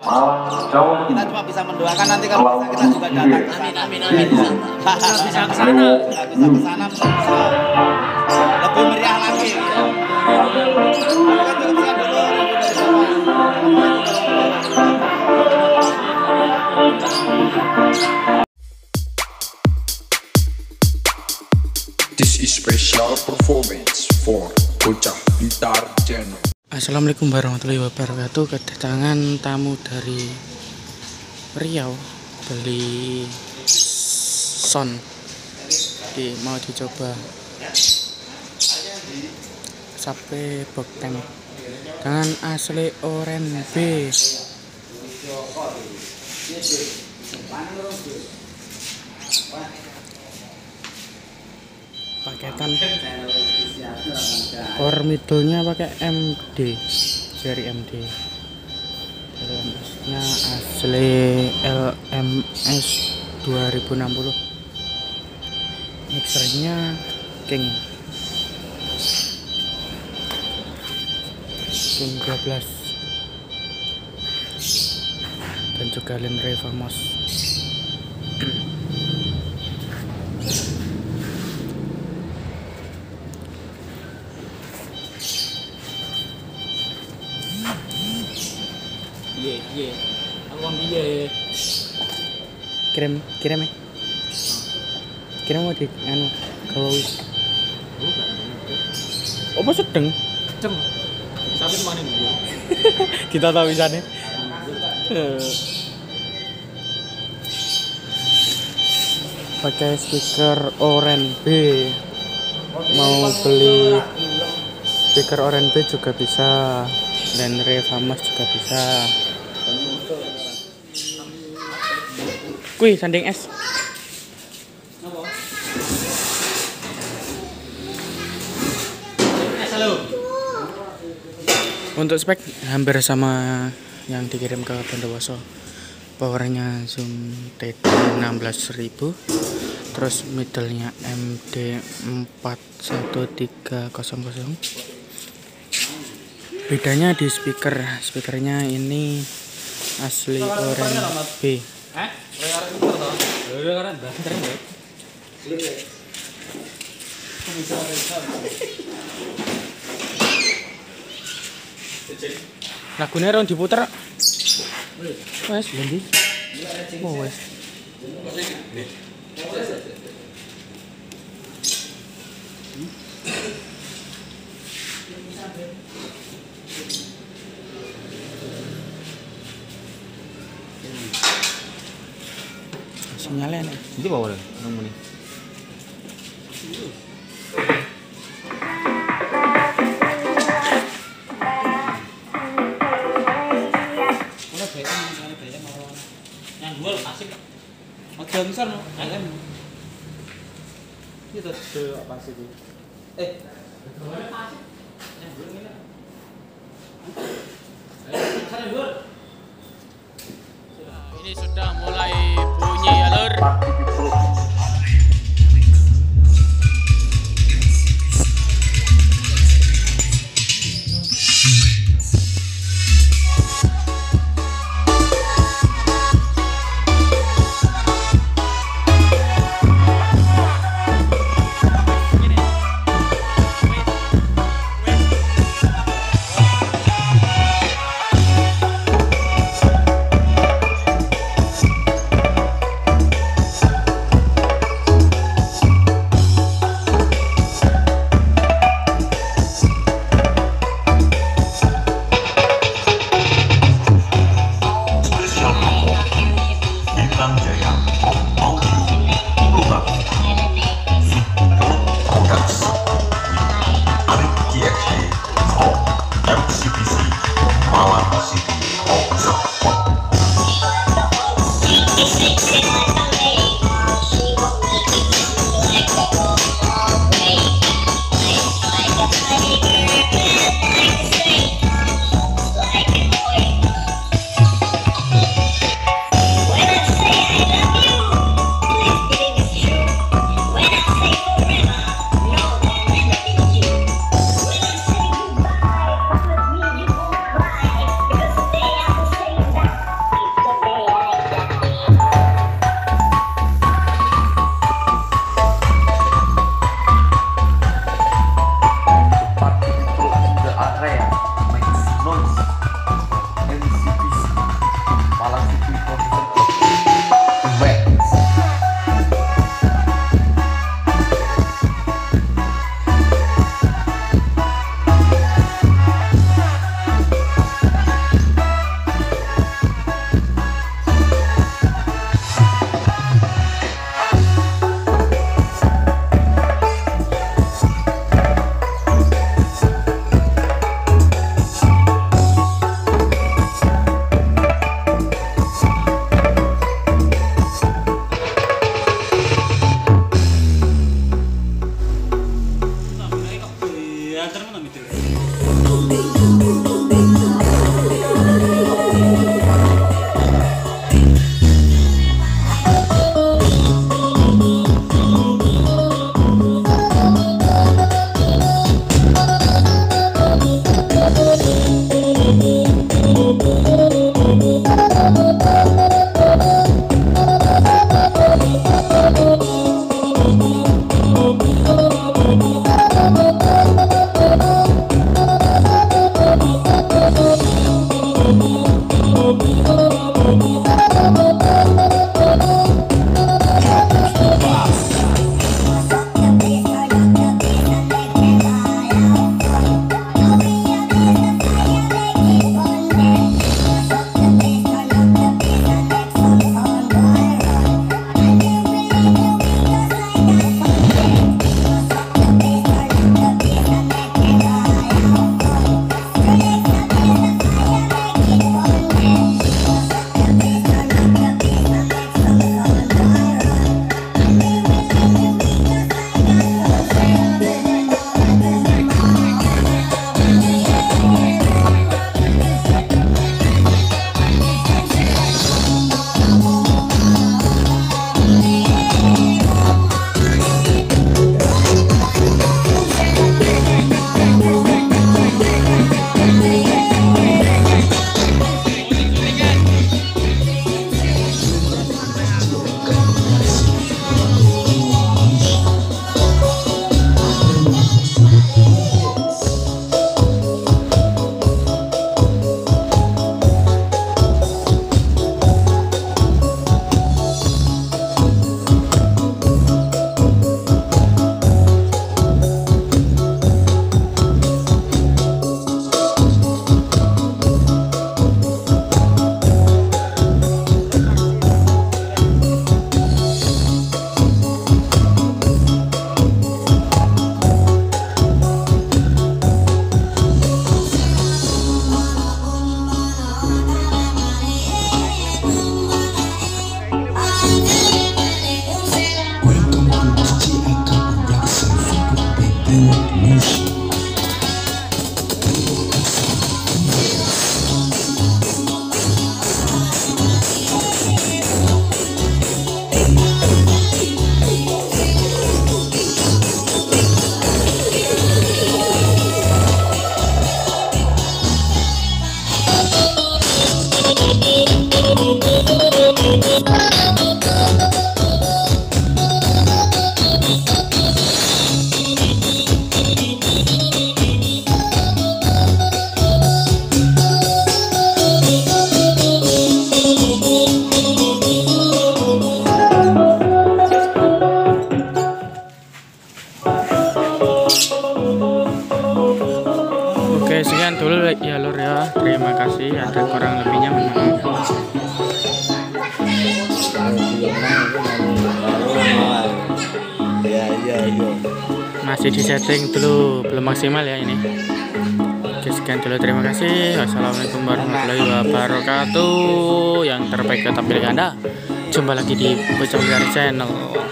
Kita cuma bisa mendoakan nanti kalau bisa kita juga datang ke sana. Amin. Bisa ke sana. Bisa ke sana lebih meriah lagi. Kan cukup sekian dulu review dari This is special performance for Bocah Blitar Channel. Assalamualaikum warahmatullahi wabarakatuh. Kedatangan tamu dari Riau beli sound mau dicoba sampai bokteng dengan asli Oren B. Paketan core middle-nya pakai MD, seri MD. LMS-nya asli LMS 2060. Mixernya King 12 dan juga Lenre Famos. Iya. Aku ambil Kirim ya. Kirim mau di anu kalau apa sedeng cem. Sampai mana dulu? kita tahu bisa nih. Pakai speaker Oren B. Mau beli speaker Oren B juga bisa, Lenre Famos juga bisa. Kuy sanding es. Untuk spek hampir sama yang dikirim ke Bondowoso. Powernya Zoom TD 16000, terus middle-nya MD 41300. Bedanya di speakernya ini asli Oren B. Lagunya rong diputer. Wes, Bendi. Oh, wes. Sinyalnya nih. Ini bawa deh, kamu nih. Yang dua asik. Oke, besar no. Ayam. Kita tuh apa sih itu? Ini sudah mulai bunyi alur. sekian dulu ya lur ya. Terima kasih, ada kurang lebihnya mohon maaf. Iya. Masih di setting dulu, belum maksimal ya ini. Oke, sekian dulu, terima kasih. Wassalamualaikum warahmatullahi wabarakatuh. Yang terbaik tetap pilih Anda. Jumpa lagi di Bocah Liar Channel.